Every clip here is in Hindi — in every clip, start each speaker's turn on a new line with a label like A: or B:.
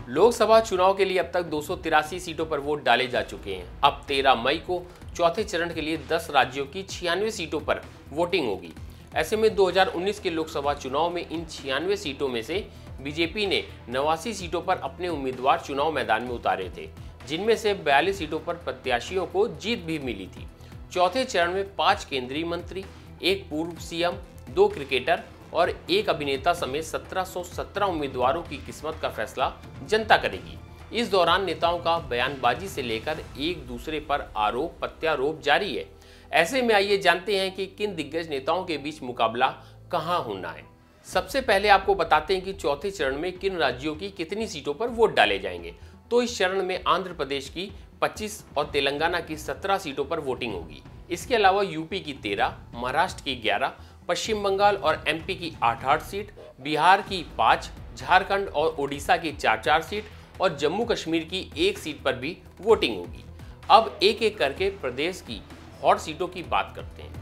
A: लोकसभा चुनाव के लिए अब तक 283 सीटों पर वोट डाले जा चुके हैं। अब 13 मई को चौथे चरण के लिए 10 राज्यों की 96 सीटों पर वोटिंग होगी। ऐसे में 2019 के लोकसभा चुनाव में इन 96 सीटों में से बीजेपी ने 89 सीटों पर अपने उम्मीदवार चुनाव मैदान में उतारे थे, जिनमें से 42 सीटों पर प्रत्याशियों को जीत भी मिली थी। चौथे चरण में 5 केंद्रीय मंत्री, 1 पूर्व सीएम, 2 क्रिकेटर और 1 अभिनेता समेत 1717 उम्मीदवारों की किस्मत का फैसला जनता करेगी। इस दौरान नेताओं का बयानबाजी से लेकर एक दूसरे पर आरोप प्रत्यारोप जारी है। ऐसे में आइए जानते हैं कि किन दिग्गज नेताओं के बीच मुकाबला कहां होना है। सबसे पहले आपको बताते हैं कि चौथे चरण में किन राज्यों की कितनी सीटों पर वोट डाले जाएंगे। तो इस चरण में आंध्र प्रदेश की 25 और तेलंगाना की 17 सीटों पर वोटिंग होगी। इसके अलावा यूपी की 13, महाराष्ट्र की 11, पश्चिम बंगाल और एमपी की 8-8 सीट, बिहार की 5, झारखंड और ओडिशा की 4-4 सीट और जम्मू कश्मीर की 1 सीट पर भी वोटिंग होगी। अब एक एक करके प्रदेश की हॉट सीटों की बात करते हैं।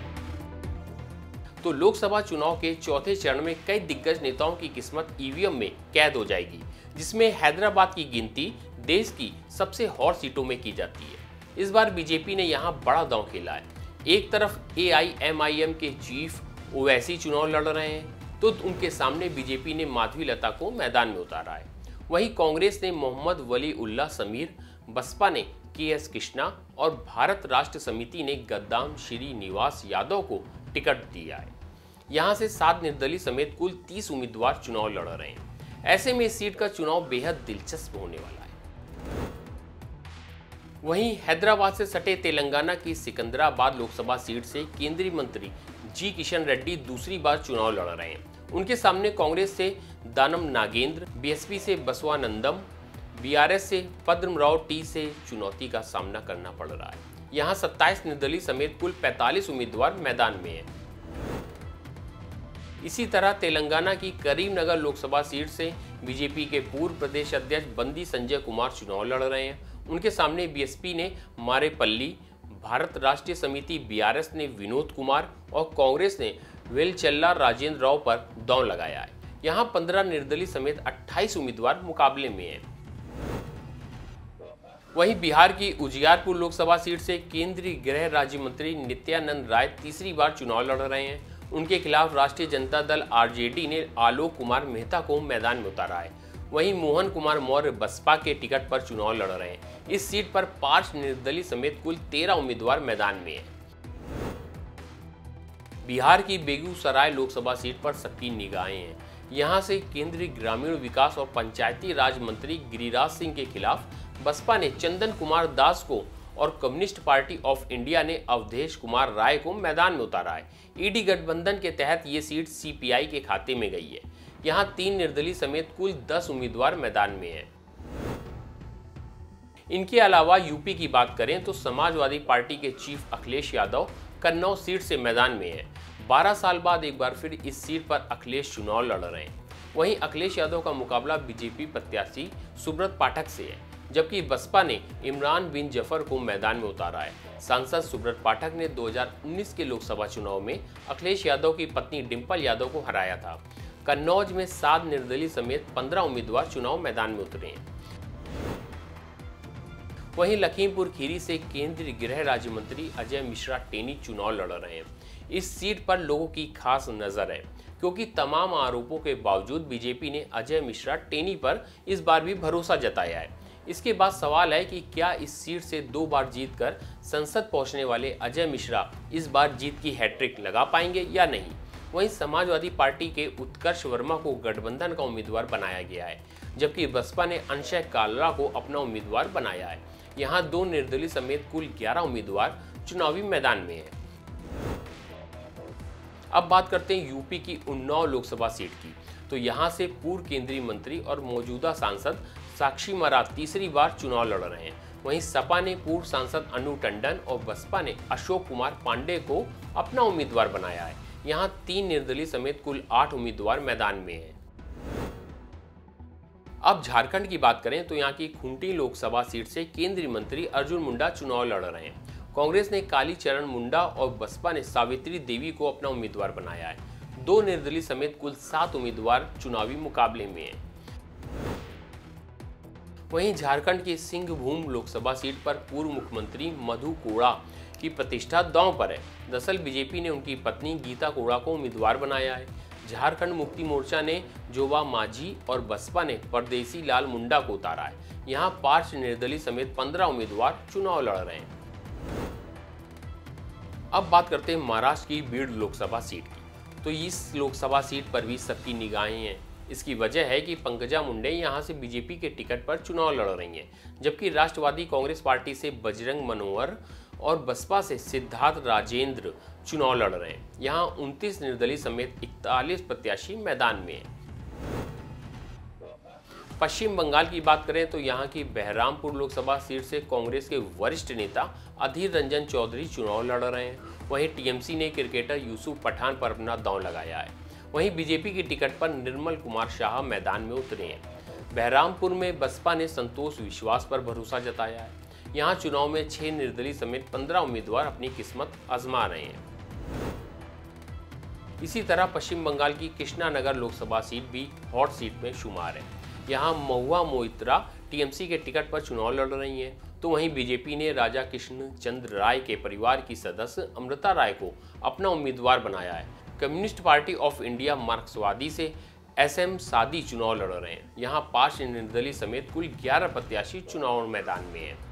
A: तो लोकसभा चुनाव के चौथे चरण में कई दिग्गज नेताओं की किस्मत ईवीएम में कैद हो जाएगी, जिसमें हैदराबाद की गिनती देश की सबसे हॉट सीटों में की जाती है। इस बार बीजेपी ने यहां बड़ा दांव खेला है। एक तरफ एआईएमआईएम के चीफ ओवैसी चुनाव लड़ रहे हैं, तो उनके सामने बीजेपी ने माधवी लता को मैदान में उतारा है। वहीं कांग्रेस ने मोहम्मद वली उल्लाह समीर, बसपा ने केएस कृष्णा और भारत राष्ट्र समिति ने गद्दाम श्रीनिवास यादव को टिकट दिया है। यहां से 7 निर्दलीय समेत कुल 30 उम्मीदवार चुनाव लड़ रहे हैं। ऐसे में इस सीट का चुनाव बेहद दिलचस्प होने वाला है। वहीं हैदराबाद से सटे तेलंगाना की सिकंदराबाद लोकसभा सीट से केंद्रीय मंत्री जी किशन रेड्डी दूसरी बार चुनाव लड़ रहे हैं। उनके सामने कांग्रेस से दानम नागेंद्र, बीएसपी से बसवानंदम, बीआरएस से पद्मराव टी से चुनौती का सामना करना पड़ रहा है। यहां 27 निर्दलीय समेत कुल 45 उम्मीदवार मैदान में हैं। इसी तरह तेलंगाना की करीमनगर लोकसभा सीट से बीजेपी के पूर्व प्रदेश अध्यक्ष बंदी संजय कुमार चुनाव लड़ रहे हैं। उनके सामने बीएसपी ने मारेपल्ली, भारत राष्ट्रीय समिति बीआरएस ने विनोद कुमार और कांग्रेस ने वेलचल्ला राजेंद्र राव पर दांव लगाया है। यहां 15 निर्दलीय समेत 28 उम्मीदवार मुकाबले में हैं। वहीं बिहार की उजियारपुर लोकसभा सीट से केंद्रीय गृह राज्य मंत्री नित्यानंद राय तीसरी बार चुनाव लड़ रहे हैं। उनके खिलाफ राष्ट्रीय जनता दल आरजेडी ने आलोक कुमार मेहता को मैदान में उतारा है। वहीं मोहन कुमार मौर्य बसपा के टिकट पर चुनाव लड़ रहे हैं। इस सीट पर 5 निर्दलीय समेत कुल 13 उम्मीदवार मैदान में हैं। बिहार की बेगूसराय लोकसभा सीट पर सबकी निगाहें हैं। यहां से केंद्रीय ग्रामीण विकास और पंचायती राज मंत्री गिरिराज सिंह के खिलाफ बसपा ने चंदन कुमार दास को और कम्युनिस्ट पार्टी ऑफ इंडिया ने अवधेश कुमार राय को मैदान में उतारा है। ईडी गठबंधन के तहत ये सीट सीपीआई के खाते में गई है। यहां 3 निर्दलीय समेत कुल 10 उम्मीदवार मैदान में हैं। इनके अलावा यूपी की बात करें तो समाजवादी पार्टी के चीफ अखिलेश यादव कन्नौज सीट से मैदान में हैं। 12 साल बाद एक बार फिर इस सीट पर अखिलेश चुनाव लड़ रहे हैं। वहीं अखिलेश यादव का मुकाबला बीजेपी प्रत्याशी सुब्रत पाठक से है, जबकि बसपा ने इमरान बिन जफर को मैदान में उतारा है। सांसद सुब्रत पाठक ने 2019 के लोकसभा चुनाव में अखिलेश यादव की पत्नी डिंपल यादव को हराया था। कन्नौज में 7 निर्दलीय समेत 15 उम्मीदवार चुनाव मैदान में उतरे हैं। वहीं लखीमपुर खीरी से केंद्रीय गृह राज्य मंत्री अजय मिश्रा टेनी चुनाव लड़ रहे हैं। इस सीट पर लोगों की खास नजर है, क्योंकि तमाम आरोपों के बावजूद बीजेपी ने अजय मिश्रा टेनी पर इस बार भी भरोसा जताया है। इसके बाद सवाल है कि क्या इस सीट से 2 बार जीतकर संसद पहुंचने वाले अजय मिश्रा इस बार जीत की हैट्रिक लगा पाएंगे या नहीं। वहीं समाजवादी पार्टी के उत्कर्ष वर्मा को गठबंधन का उम्मीदवार बनाया गया है, जबकि बसपा ने अंशय कालरा को अपना उम्मीदवार बनाया है। यहां 2 निर्दलीय समेत कुल 11 उम्मीदवार चुनावी मैदान में हैं। अब बात करते हैं यूपी की उन्नाव लोकसभा सीट की। तो यहां से पूर्व केंद्रीय मंत्री और मौजूदा सांसद साक्षी मराठ तीसरी बार चुनाव लड़ रहे हैं। वहीं सपा ने पूर्व सांसद अनु टंडन और बसपा ने अशोक कुमार पांडे को अपना उम्मीदवार बनाया है। यहां 3 निर्दलीय समेत कुल 8 उम्मीदवार मैदान में हैं। अब झारखंड की बात करें तो यहां की खूंटी लोकसभा सीट से केंद्रीय मंत्री अर्जुन मुंडा चुनाव लड़ रहे हैं। कांग्रेस ने कालीचरण मुंडा और बसपा ने सावित्री देवी को अपना उम्मीदवार बनाया है। 2 निर्दलीय समेत कुल 7 उम्मीदवार चुनावी मुकाबले में हैं। वहीं झारखंड की सिंहभूम लोकसभा सीट पर पूर्व मुख्यमंत्री मधु कोड़ा की प्रतिष्ठा दांव पर है। दरअसल बीजेपी ने उनकी पत्नी गीता कोड़ा को उम्मीदवार बनाया है। झारखंड मुक्ति मोर्चा ने जोबा मांझी और बसपा ने परदेसी लाल मुंडा को उतारा है। यहाँ 5 निर्दलीय समेत 15 उम्मीदवार चुनाव लड़ रहे हैं। अब बात करते हैं महाराष्ट्र की बीड लोकसभा सीट की। तो इस लोकसभा सीट पर भी सबकी निगाहें हैं। इसकी वजह है कि पंकजा मुंडे यहां से बीजेपी के टिकट पर चुनाव लड़ रही हैं, जबकि राष्ट्रवादी कांग्रेस पार्टी से बजरंग मनोहर और बसपा से सिद्धार्थ राजेंद्र चुनाव लड़ रहे हैं। यहां 29 निर्दलीय समेत 41 प्रत्याशी मैदान में हैं। पश्चिम बंगाल की बात करें तो यहां की बहरामपुर लोकसभा सीट से कांग्रेस के वरिष्ठ नेता अधीर रंजन चौधरी चुनाव लड़ रहे हैं। वहीं टीएमसी ने क्रिकेटर यूसुफ पठान पर अपना दांव लगाया है। वहीं बीजेपी की टिकट पर निर्मल कुमार शाह मैदान में उतरे हैं। बहरामपुर में बसपा ने संतोष विश्वास पर भरोसा जताया है। यहां चुनाव में 6 निर्दलीय समेत 15 उम्मीदवार अपनी किस्मत आजमा रहे हैं। इसी तरह पश्चिम बंगाल की कृष्णानगर लोकसभा सीट भी हॉट सीट में शुमार है। यहां महुआ मोइत्रा टीएमसी के टिकट पर चुनाव लड़ रही हैं, तो वहीं बीजेपी ने राजा कृष्ण चंद्र राय के परिवार की सदस्य अमृता राय को अपना उम्मीदवार बनाया है। कम्युनिस्ट पार्टी ऑफ इंडिया मार्क्सवादी से SM सादी चुनाव लड़ रहे हैं। यहां 5 निर्दलीय समेत कुल 11 प्रत्याशी चुनाव मैदान में हैं।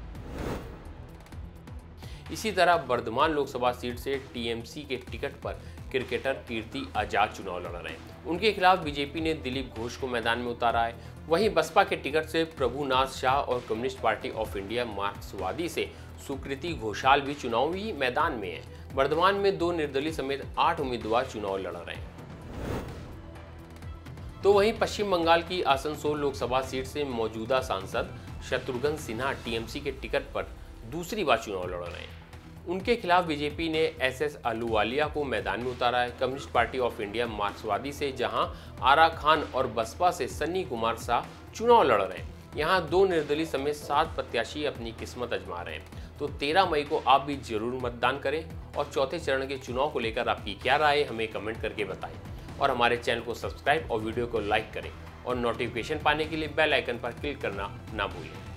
A: इसी तरह वर्धमान लोकसभा सीट से टीएमसी के टिकट पर क्रिकेटर कीर्ति आजाद चुनाव लड़ रहे हैं। उनके खिलाफ बीजेपी ने दिलीप घोष को मैदान में उतारा है। वहीं बसपा के टिकट से प्रभुनाथ शाह और कम्युनिस्ट पार्टी ऑफ इंडिया मार्क्सवादी से सुकृति घोषाल भी चुनावी मैदान में है। वर्धमान में 2 निर्दलीय समेत 8 उम्मीदवार चुनाव लड़ रहे हैं। तो वहीं पश्चिम बंगाल की आसनसोल लोकसभा सीट से मौजूदा सांसद शत्रुघ्न सिन्हा टीएमसी के टिकट पर दूसरी बार चुनाव लड़ रहे हैं। उनके खिलाफ बीजेपी ने SS अहलूवालिया को मैदान में उतारा है। कम्युनिस्ट पार्टी ऑफ इंडिया मार्क्सवादी से जहां आरा खान और बसपा से सन्नी कुमार शाह चुनाव लड़ रहे हैं। यहां 2 निर्दलीय समेत 7 प्रत्याशी अपनी किस्मत आजमा रहे हैं। तो 13 मई को आप भी जरूर मतदान करें और चौथे चरण के चुनाव को लेकर आपकी क्या राय है हमें कमेंट करके बताएं। और हमारे चैनल को सब्सक्राइब और वीडियो को लाइक करें और नोटिफिकेशन पाने के लिए बेल आइकन पर क्लिक करना ना भूलें।